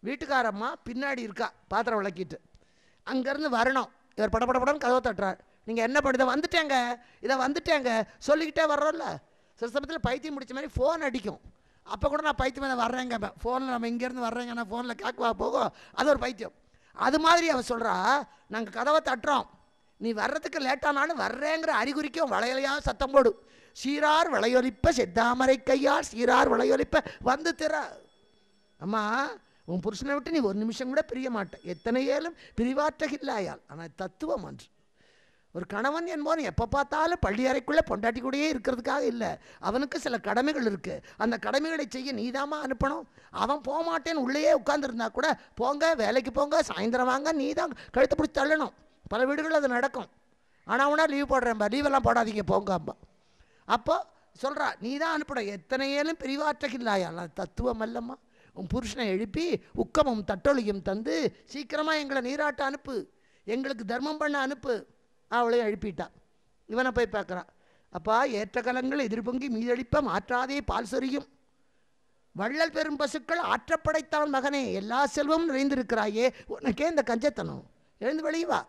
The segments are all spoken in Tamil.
வீட்டுக்காரம்மா பின்னாடி இருக்கா பாத்திரம் விளக்கிட்டு. அங்கேருந்து வரணும். இவர் படப்படப்படன்னு கதவை தட்டுறார். நீங்கள் என்ன பண்ணுறத வந்துட்டேங்க, இதை வந்துட்டேங்க சொல்லிக்கிட்டே வர்றோம்ல. சில சமயத்தில் பைத்தியம் முடிச்ச மாதிரி ஃபோன் அடிக்கும். அப்போ கூட நான் பைத்தியமே வர்றேங்க, ஃபோனில் நம்ம இங்கேருந்து வர்றேங்க, நான் ஃபோனில் கேட்குவா போகும், அது ஒரு பைத்தியம். அது மாதிரி அவன் சொல்கிறா, நாங்கள் கதவை தட்டுறோம், நீ வர்றதுக்கு லேட்டானாலும் வர்றேங்கிற அறிகுறிக்கும் வளையலையாக சத்தம் போடு. சீரார் வளையொலிப்ப செத்தாமரை கையால் சீரார் வளையொலிப்ப வந்து திற. அம்மா, உன் புருஷனை விட்டு நீ ஒரு நிமிஷம் கூட பிரிய மாட்டேன், எத்தனை ஏழும் பிரிவாற்றகில்லாயால். ஆனால் தத்துவம் அன்று ஒரு கணவன் என்பவன் எப்போ பார்த்தாலும் பள்ளி அறைக்குள்ளே பொண்டாட்டி கூடயே இருக்கிறதுக்காக இல்லை. அவனுக்கு சில கடமைகள் இருக்குது. அந்த கடமைகளை செய்ய நீதாம்மா அனுப்பணும். அவன் போக மாட்டேன்னு உள்ளேயே உட்காந்துருந்தா கூட, போங்க வேலைக்கு போங்க, சாயந்தரம் வாங்க, நீ தான் கழுத்து பிடிச்சி தள்ளணும். பல வீடுகளில் அது நடக்கும். ஆனால் அவனா லீவ் போடுறேன்பா, லீவெல்லாம் போடாதீங்க போங்க அம்பா. அப்போ சொல்கிறா, நீ தான் அனுப்பணும், எத்தனை ஏழும் பிரிவாற்றகில்லாயால். தத்துவம் அல்லம்மா. உன் புருஷனை எழுப்பி உக்கமும் தட்டொழியும் தந்து சீக்கிரமாக எங்களை நீராட்ட அனுப்பு, எங்களுக்கு தர்மம் பண்ண அனுப்பு. அவளையும் எழுப்பிட்டா. இவனை போய் பார்க்குறான். அப்பா, ஏற்ற கலங்கள் எதிர்பொங்கி மீதளிப்ப மாற்றாதே பால் சொரியும் வள்ளல் பெரும் பசுக்கள் ஆற்றப்படைத்தான் மகனே, எல்லா செல்வமும் நிறைந்திருக்கிறாயே, உனக்கே இந்த கஞ்சத்தனம், எழுந்து வெளியே வா,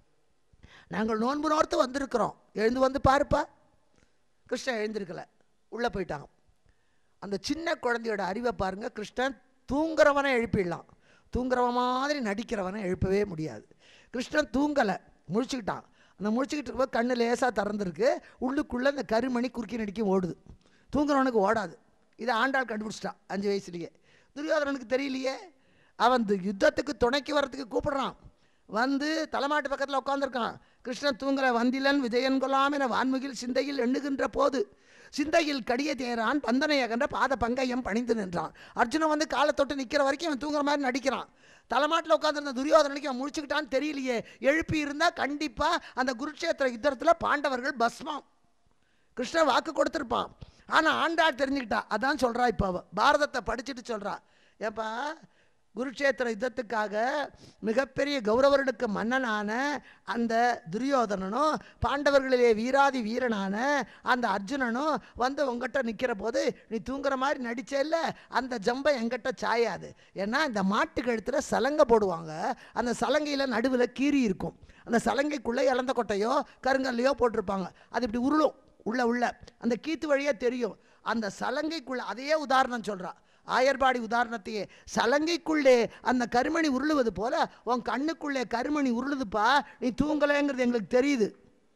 நாங்கள் நோன்பு நோர்த்து வந்திருக்கிறோம், எழுந்து வந்து பாருப்பா. கிருஷ்ணன் எழுந்திருக்கல, உள்ளே போயிட்டான். அந்த சின்ன குழந்தையோட அறிவை பாருங்கள். கிருஷ்ணன் தூங்குறவனை எழுப்பிடலாம், தூங்குறவன் மாதிரி நடிக்கிறவனை எழுப்பவே முடியாது. கிருஷ்ணன் தூங்கலை, முழிச்சுக்கிட்டான். அந்த முழிச்சுக்கிட்டு இருக்கும்போது கண்ணு லேசாக திறந்துருக்கு, உள்ளுக்குள்ளே அந்த கருமணி குறுக்கி நடிக்கும் ஓடுது. தூங்குறவனுக்கு ஓடாது. இதை ஆண்டாள் கண்டுபிடிச்சிட்டான் 5 வயசுலேயே. துரியோதனனுக்கு தெரியலையே. அவன் யுத்தத்துக்கு துணைக்கு வர்றதுக்கு கூப்பிடுறான். வந்து தலைமாட்டு பக்கத்தில் உட்காந்துருக்கான். கிருஷ்ணன் தூங்குற வந்திலன் விஜயன் கொல்லாம் என வான்முகில் சிந்தையில் எண்ணுகின்ற போது சிந்தையில் கடிய தேரான் பந்தனை அகன்ற பாத பங்கையம் பணிந்து நின்றான். அர்ஜுனன் வந்து காலை தொட்டு நிற்கிற வரைக்கும் அவன் தூங்குற மாதிரி நடிக்கிறான். தலைமாட்டில் உட்காந்துருந்த துரியோதனனுக்கு அவன் முழிச்சுக்கிட்டான்னு தெரியலையே. எழுப்பி இருந்தால் கண்டிப்பாக அந்த குருட்சேத்திர யுத்தத்தில் பாண்டவர்கள் பஸ்மம். கிருஷ்ணன் வாக்கு கொடுத்துருப்பான். ஆனால் ஆண்டாள் தெரிஞ்சுக்கிட்டா. அதான் சொல்கிறா. இப்போ அவள் பாரதத்தை படிச்சுட்டு சொல்கிறா, ஏப்பா, குருட்சேத்திர யுத்தத்துக்காக மிகப்பெரிய கௌரவர்களுக்கு மன்னனான அந்த துரியோதனனும் பாண்டவர்களிலே வீராதி வீரனான அந்த அர்ஜுனனும் வந்து உங்ககிட்ட நிற்கிற போது நீ தூங்குற மாதிரி நடிச்சே இல்லை, அந்த ஜம்பை எங்கிட்ட சாயாது. ஏன்னா இந்த மாட்டு கழுத்தில் சலங்கை போடுவாங்க. அந்த சலங்கையில் நடுவில் கீரி இருக்கும். அந்த சலங்கைக்குள்ளே இளந்த கொட்டையோ கருங்கல்லையோ போட்டிருப்பாங்க. அது இப்படி உருளும் உள்ள அந்த கீத்து வழியாக தெரியும். அந்த சலங்கைக்குள்ளே அதையே உதாரணம் சொல்கிறா. ஆயர்பாடி உதாரணத்தையே, சலங்கைக்குள்ளே அந்த கருமணி உருளுவது போல உன் கண்ணுக்குள்ளே கருமணி உருளுதுப்பா, நீ தூங்கலைங்கிறது எங்களுக்கு தெரியுது.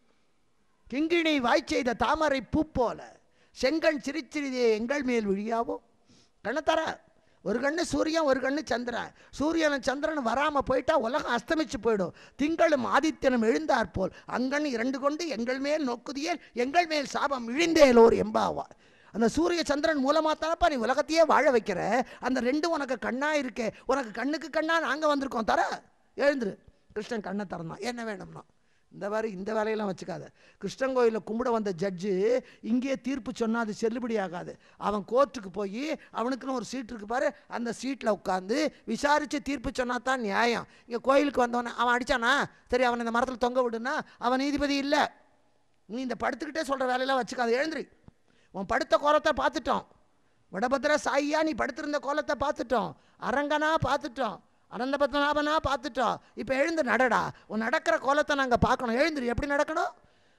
கிங்கிணி வாய் செய்த தாமரை பூ போல செங்கண் சிரிச்சிறிதே எங்கள் மேல் விழியாவோ. கண்ணை தர, ஒரு கண்ணு சூரியன், ஒரு கண்ணு சந்திரன். சூரியனும் சந்திரன் வராமல் போயிட்டா உலகம் அஸ்தமிச்சு போயிடும். திங்களும் ஆதித்யனும் எழுந்தார் போல் அங்கண் 2 கொண்டு எங்கள் மேல் நோக்குதியேல் எங்கள் மேல் சாபம் இழிந்தேலோர் எம்பாவா. அந்த சூரிய சந்திரன் மூலமாக தானப்பா நீ உலகத்தையே வாழ வைக்கிற. அந்த 2 உனக்கு கண்ணாக இருக்கே, உனக்கு கண்ணுக்கு கண்ணாக நாங்கள் வந்திருக்கோம், தர எழுந்துரு. கிருஷ்ணன் கண்ணை திறந்தான். என்ன வேணும்னா, இந்த வேலையெல்லாம் வச்சுக்காத. கிருஷ்ணன் கோயிலில் கும்பிட வந்த ஜட்ஜு இங்கேயே தீர்ப்பு சொன்னால் அது செல்லுபடி ஆகாது. அவன் கோர்ட்டுக்கு போய் அவனுக்குன்னு ஒரு சீட் இருக்கு பாரு, அந்த சீட்டில் உட்காந்து விசாரித்து தீர்ப்பு சொன்னா தான் நியாயம். இங்கே கோயிலுக்கு வந்தவனே அவன் அடித்தானா சரி, அவனை இந்த மரத்தில் தொங்க விடுனா அவன் நீதிபதி இல்லை. நீ இந்த படுத்துக்கிட்டே சொல்கிற வேலையெல்லாம் வச்சுக்காத, எழுந்துரு. உன் படுத்த கோலத்தை பார்த்துட்டோம், வடபத்திர சாயியா நீ படுத்திருந்த கோலத்தை பார்த்துட்டோம், அரங்கனா பார்த்துட்டோம், அனந்த பத்மநாபனா பார்த்துட்டோம். இப்போ எழுந்து நடடா, உன் நடக்கிற கோலத்தை நாங்கள் பார்க்கணும். எழுந்துரு. எப்படி நடக்கணும்?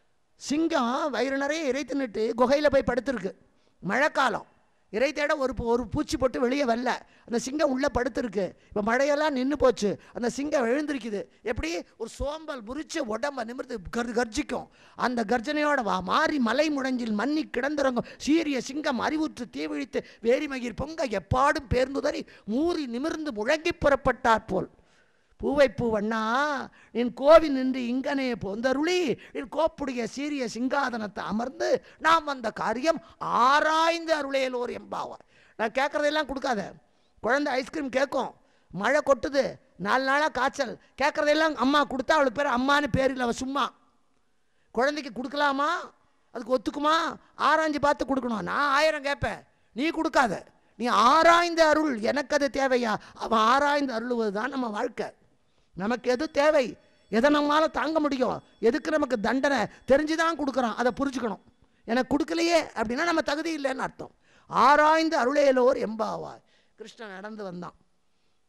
சிங்கம் வயிறு நிறைய இறை தின்னுட்டு குகையில் போய் படுத்துருக்கு. மழைக்காலம், இறை தேட ஒரு பூச்சி போட்டு வெளியே வரல. அந்த சிங்கம் உள்ளே படுத்துருக்கு. இப்போ மழையெல்லாம் நின்று போச்சு. அந்த சிங்கம் எழுந்திருக்குது. எப்படி? ஒரு சோம்பல் முறிச்சு உடம்ப நிமிர்ந்து கர்ஜிக்கும். அந்த கர்ஜனையோட மாறி மலை முழஞ்சில் மன்னி கிடந்துறங்கும் சீரிய சிங்கம் அறிவுற்று தீவிழித்து வேரிமகிர் பொங்க எப்பாடும் பேர்ந்துதறி மூறி நிமிர்ந்து முழங்கி புறப்பட்டார் போல். பூவை பூவண்ணா என் கோவில் நின்று இங்கனே போந்தருளி என் கோப்புடைய சீரிய சிங்காதனத்தை அமர்ந்து நாம் வந்த காரியம் ஆராய்ந்து அருளேலோர் எம்பாவார். நான் கேட்குறதெல்லாம் கொடுக்காத. குழந்தை ஐஸ்கிரீம் கேட்கும், மழை கொட்டுது, 4 நாளாக காய்ச்சல், கேட்குறதெல்லாம் அம்மா கொடுத்தா அவளுக்கு பேர் அம்மானு பேர் இல்லை. அவள் சும்மா. குழந்தைக்கு கொடுக்கலாமா, அதுக்கு ஒத்துக்குமா, ஆராய்ஞ்சு பார்த்து கொடுக்கணும். நான் 1000 கேட்பேன், நீ கொடுக்காத. நீ ஆராய்ந்து அருள், எனக்கு அது தேவையா? அவன் ஆராய்ந்து அருள்வது தான் நம்ம வாழ்க்கை. நமக்கு எது தேவை, எதை நம்மளால் தாங்க முடியும், எதுக்கு நமக்கு தண்டனை தெரிஞ்சுதான் கொடுக்குறான், அதை புரிஞ்சுக்கணும். எனக்கு கொடுக்கலையே அப்படின்னா நம்ம தகுதி இல்லைன்னு அர்த்தம். ஆராய்ந்து அருளேலோர் எம்பாவாய். கிருஷ்ணன் நடந்து வந்தான்.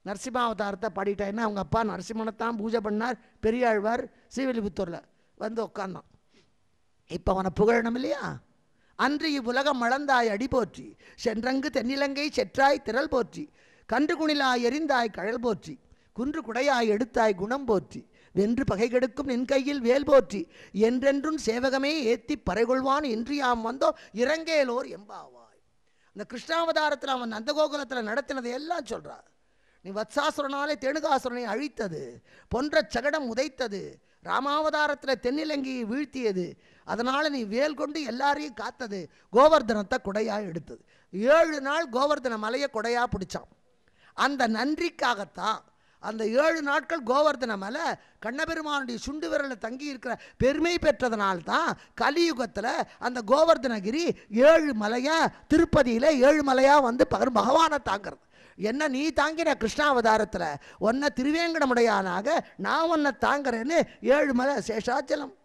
நரசிம்மாவதாரத்தை பாடிட்டாங்கன்னா அவங்க அப்பா நரசிம்மனைத்தான் பூஜை பண்ணார். பெரியாழ்வார் ஸ்ரீவில்லிபுத்தூரில் வந்து உட்கார்ந்தான். இப்போ அவனை புகழணும் இல்லையா? அன்று இவ்வுலகம் மளந்தாய் அடி போற்றி, சென்றங்கு தென்னிலங்கை செற்றாய் திரள் போற்றி, கன்று குணிலாய் எரிந்தாய் கழல் போற்றி, குன்று குடையாய் எடுத்தாய் குணம் போற்றி, வென்று பகை கெடுக்கும் நின் கையில் வேல் போற்றி, என்றென்றும் சேவகமே ஏத்தி பறைகொள்வான் என்று யாம் வந்தோம் இறங்கேலோர் எம்பாவாய். இந்த கிருஷ்ணாவதாரத்தில் அவன் நந்தகோகுலத்தில் நடத்தினதை எல்லாம் சொல்கிறார். நீ வத்சாசுரனாலே தேணுகாசுரனை அழித்தது, பொன்ற சகடம் உதைத்தது, ராமாவதாரத்தில் தென்னிலங்கையை வீழ்த்தியது, அதனால் நீ வேல் கொண்டு எல்லாரையும் காத்தது, கோவர்தனத்தை கொடையாக எடுத்தது. 7 நாள் கோவர்தன மலையை கொடையாக பிடிச்சான். அந்த நன்றிக்காகத்தான் அந்த 7 நாட்கள் கோவர்தன மலை கண்ணபெருமானுடைய சுண்டு விரலில் தங்கி இருக்கிற பெருமை பெற்றதனால்தான் கலியுகத்தில் அந்த கோவர்தனகிரி 7 மலையா திருப்பதியில் 7 மலையா வந்து பகவானை தாங்கிறது. என்ன நீ தாங்கின கிருஷ்ணாவதாரத்தில் ஒன்றை திருவேங்கடமுடையானாக நான் ஒன்றை தாங்கிறேன்னு 7 மலை சேஷாச்சலம்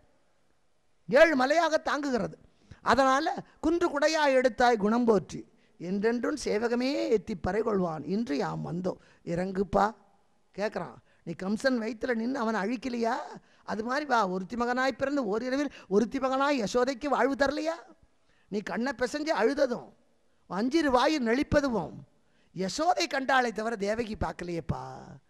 7 மலையாக தாங்குகிறது. அதனால் குன்று குடையாய் எடுத்தாய் குணம் போற்றி, என்றென்றும் சேவகமே எத்தி பறை கொள்வான் இன்று யாம் வந்தோம் இறங்குப்பா கேட்குறான். நீ கம்சன் வயிற்றில் நின்று அவனை அழிக்கலையா? அது மாதிரி வா, ஒருத்தி மகனாய் பிறந்து ஓரிரவில் ஒருத்தி மகனாய் யசோதைக்கு வாழ்வு தரலையா? நீ கண்ணை பிசைஞ்சு அழுததும் 5 வாயு நெளிப்பதும் யசோதை கண்டாளை தவிர தேவகி பார்க்கலையேப்பா.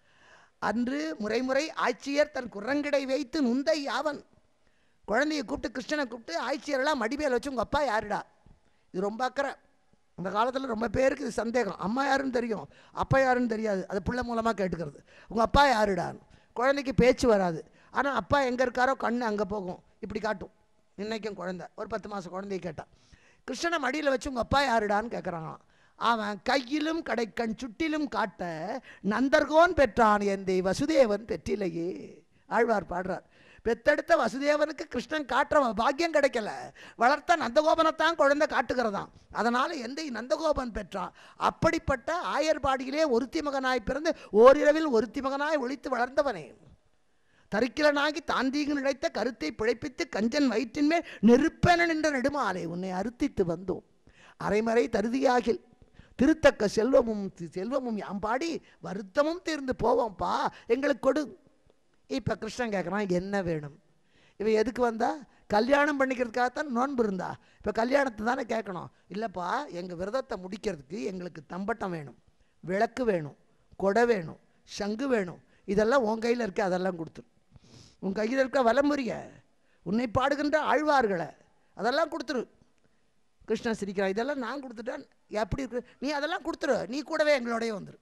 அன்று முறை ஆட்சியர் தன் குரங்கிடை வைத்து நுந்தை யாவன். குழந்தைய கூப்பிட்டு கிருஷ்ணனை கூப்பிட்டு ஆட்சியரெல்லாம் மடிமேல் வச்சு உங்கள் அப்பா யாருடா? இது ரொம்ப அக்கறை. அந்த காலத்தில் ரொம்ப பேருக்கு இது சந்தேகம். அம்மா யாருன்னு தெரியும், அப்பா யாருன்னு தெரியாது. அது பிள்ளை மூலமாக கேட்டுக்கிறது. உங்கள் அப்பா யாருடான்னு. குழந்தைக்கு பேச்சு வராது, ஆனால் அப்பா எங்கே இருக்காரோ கண்ணு அங்கே போகும், இப்படி காட்டும். இன்றைக்கும் குழந்தை ஒரு 10 மாதம் குழந்தைய கேட்டான். கிருஷ்ணனை மடியில் வச்சு உங்கள் அப்பா யாருடான்னு கேட்குறாங்களாம். அவன் கையிலும் கடைக்கண் சுட்டிலும் காட்ட நந்தர்கோன் பெற்றான் எந்தை வசுதேவன் பெற்றிலையே. ஆழ்வார் பாடுறார். பெத்தெடுத்த வசுதேவனுக்கு கிருஷ்ணன் காட்டுற பாக்கியம் கிடைக்கல, வளர்த்த நந்தகோபனைத்தான் குழந்தை காட்டுகிறதான். அதனால் எந்தை நந்தகோபன் பெற்றான். அப்படிப்பட்ட ஆயர்பாடியிலே ஒருத்தி மகனாய் பிறந்து ஓரிரவில் ஒருத்தி மகனாய் ஒழித்து வளர்ந்தவனே, தரிக்கிலனாகி தாந்தீங்கு நினைத்த கருத்தை பிழைப்பித்து கஞ்சன் வயிற்றின் மேல் நெருப்பென நின்ற நெடுமாலை உன்னை அறுத்தித்து வந்தோம். அரைமறை தருதியாகில் திருத்தக்க செல்வமும் யாம் பாடி வருத்தமும் தீர்ந்து போவோம்ப்பா, எங்களுக்கு கொடு. இப்போ கிருஷ்ணன் கேட்குறான், என்ன வேணும்? இவன் எதுக்கு வந்தா? கல்யாணம் பண்ணிக்கிறதுக்காகத்தான் நோன்பு இருந்தா. இப்போ கல்யாணத்தை தானே கேட்கணும். இல்லைப்பா, எங்கள் விரதத்தை முடிக்கிறதுக்கு எங்களுக்கு தம்பட்டம் வேணும், விளக்கு வேணும், கொடை வேணும், சங்கு வேணும். இதெல்லாம் உன் கையில் இருக்க, அதெல்லாம் கொடுத்துரு. உன் கையில் இருக்க வலமுறிய உன்னை பாடுகின்ற ஆழ்வார்களை அதெல்லாம் கொடுத்துரு. கிருஷ்ணன் சிரிக்கிறான். இதெல்லாம் நான் கொடுத்துட்டேன், எப்படி இருக்கு? நீ அதெல்லாம் கொடுத்துரு, நீ கூடவே எங்களோடய வந்துடும்.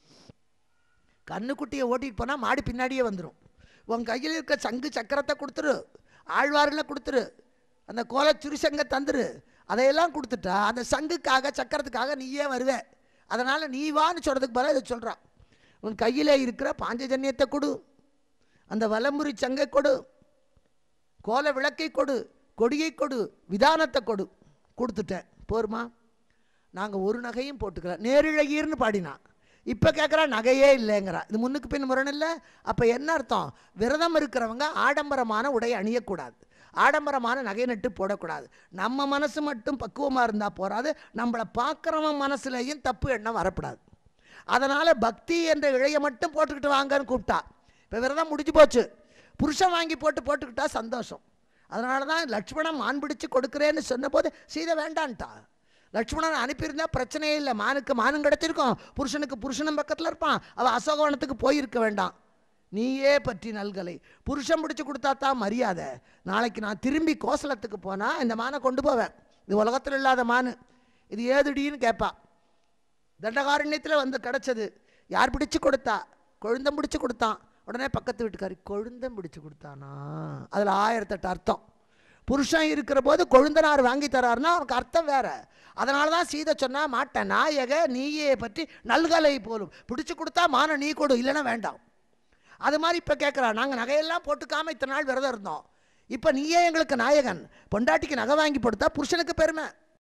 கண்ணுக்குட்டியை ஓட்டிகிட்டு போனால் மாடு பின்னாடியே வந்துடும். உன் கையில் இருக்க சங்கு சக்கரத்தை கொடுத்துரு, ஆழ்வார்களை கொடுத்துரு, அந்த கோலச்சுரிசங்க தந்துரு. அதையெல்லாம் கொடுத்துட்டா அந்த சங்குக்காக சக்கரத்துக்காக நீயே வருவே. அதனால் நீ வான்னு சொல்கிறதுக்கு பதிலாக இதை சொல்கிறான். உன் கையில் இருக்கிற பாஞ்சஜன்யத்தை கொடு, அந்த வலமுறி சங்கை கொடு, கோல விளக்கை கொடு, கொடியை கொடு, விதானத்தை கொடு. கொடுத்துட்டேன் போருமா? நாங்கள் ஒரு நகையும் போட்டுக்கல. நேரிழகீர்னு பாடினான். இப்போ கேட்குறா நகையே இல்லைங்கிறா. இது முன்னுக்கு பின் முரண் இல்லை. அப்போ என்ன அர்த்தம்? விரதம் இருக்கிறவங்க ஆடம்பரமான உடை அணியக்கூடாது, ஆடம்பரமான நகை நட்டு போடக்கூடாது. நம்ம மனசு மட்டும் பக்குவமாக இருந்தால் போகாது, நம்மளை பார்க்குறவன் மனசுலையும் தப்பு எண்ணம் வரக்கூடாது. அதனால் பக்தி என்ற இழையை மட்டும் போட்டுக்கிட்டு வாங்கன்னு கூப்பிட்டா. இப்போ விரதம் முடிஞ்சு போச்சு, புருஷன் வாங்கி போட்டுக்கிட்டா சந்தோஷம். அதனால தான் லட்சுமணன் மான் பிடிச்சு கொடுக்குறேன்னு சொன்னபோது சீதை வேண்டான்ட்டா. லட்சுமணன் அனுப்பியிருந்தா பிரச்சனையே இல்லை, மானுக்கு மானும் கிடச்சிருக்கும், புருஷனுக்கு புருஷனும் பக்கத்தில் இருப்பான், அவள் அசோகவனத்துக்கு போயிருக்க வேண்டாம். நீயே பற்றி நல்கலை, புருஷன் பிடிச்சி கொடுத்தா தான் மரியாதை. நாளைக்கு நான் திரும்பி கோசலத்துக்கு போனால் இந்த மானை கொண்டு போவேன். இது உலகத்தில் இல்லாத மானு, இது ஏதுடின்னு கேட்பா. தண்டகாரண்யத்தில் வந்து கிடச்சது. யார் பிடிச்சி கொடுத்தா? கொழுந்தம் பிடிச்சி கொடுத்தான். உடனே பக்கத்து வீட்டுக்காரி கொழுந்தம் பிடிச்சி கொடுத்தானா? அதில் 1008 அர்த்தம். புருஷன் இருக்கிற போது கொழுந்தனார் வாங்கி தராருன்னா அவனுக்கு அர்த்தம் வேற. அதனால தான் சீதை சொன்னா, மாட்டேன் நாயக நீயே பற்றி நல்கலை போலும், பிடிச்சி கொடுத்தா மான நீ கொடு, இல்லைன்னா வேண்டாம். அது மாதிரி இப்போ கேட்குறா, நாங்கள் நகையெல்லாம் போட்டுக்காமல் இத்தனை நாள் விரதம் இருந்தோம், இப்போ நீயே எங்களுக்கு நாயகன், பொண்டாட்டிக்கு நகை வாங்கி போடுத்தா புருஷனுக்கு பெருமை.